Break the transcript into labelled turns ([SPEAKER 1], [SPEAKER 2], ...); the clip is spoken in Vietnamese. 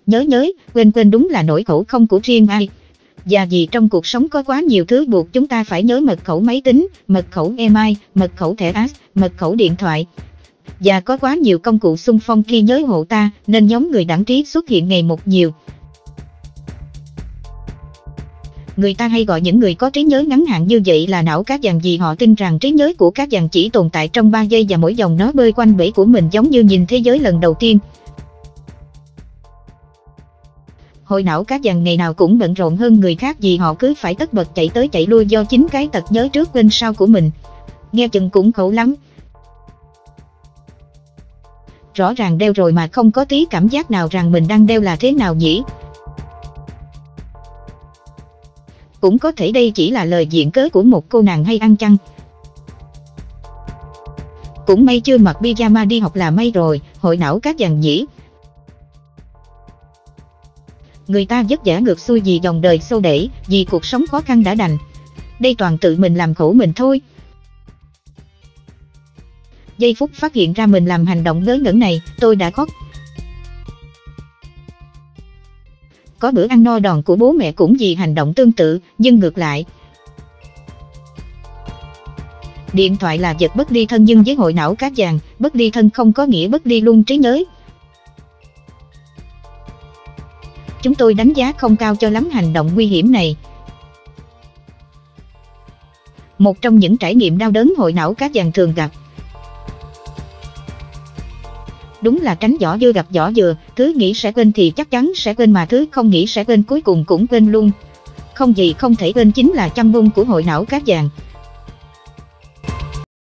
[SPEAKER 1] Nhớ, quên đúng là nỗi khổ không của riêng ai. Và vì trong cuộc sống có quá nhiều thứ buộc chúng ta phải nhớ mật khẩu máy tính, mật khẩu email, mật khẩu thẻ app, mật khẩu điện thoại. Và có quá nhiều công cụ xung phong khi nhớ hộ ta, nên nhóm người đẳng trí xuất hiện ngày một nhiều. Người ta hay gọi những người có trí nhớ ngắn hạn như vậy là não cá vàng vì họ tin rằng trí nhớ của cá vàng chỉ tồn tại trong 3 giây và mỗi dòng nó bơi quanh bể của mình giống như nhìn thế giới lần đầu tiên. Hội não cá vàng ngày nào cũng bận rộn hơn người khác vì họ cứ phải tất bật chạy tới chạy lui do chính cái tật nhớ trước quên sau của mình. Nghe chừng cũng khổ lắm. Rõ ràng đeo rồi mà không có tí cảm giác nào rằng mình đang đeo là thế nào nhỉ? Cũng có thể đây chỉ là lời viện cớ của một cô nàng hay ăn chăng. Cũng may chưa mặc pyjama đi học là may rồi, hội não cá vàng nhỉ. Người ta vất vả ngược xuôi vì dòng đời xô đẩy, vì cuộc sống khó khăn đã đành. Đây toàn tự mình làm khổ mình thôi. Giây phút phát hiện ra mình làm hành động ngớ ngẩn này, tôi đã khóc. Có bữa ăn no đòn của bố mẹ cũng vì hành động tương tự, nhưng ngược lại. Điện thoại là vật bất ly thân nhưng với hội não cá vàng, bất ly thân không có nghĩa bất ly luôn trí nhớ. Chúng tôi đánh giá không cao cho lắm hành động nguy hiểm này. Một trong những trải nghiệm đau đớn hội não cá vàng thường gặp. Đúng là tránh vỏ dưa gặp vỏ dừa, thứ nghĩ sẽ quên thì chắc chắn sẽ quên mà thứ không nghĩ sẽ quên cuối cùng cũng quên luôn. Không gì không thể quên chính là châm ngôn của hội não cá vàng.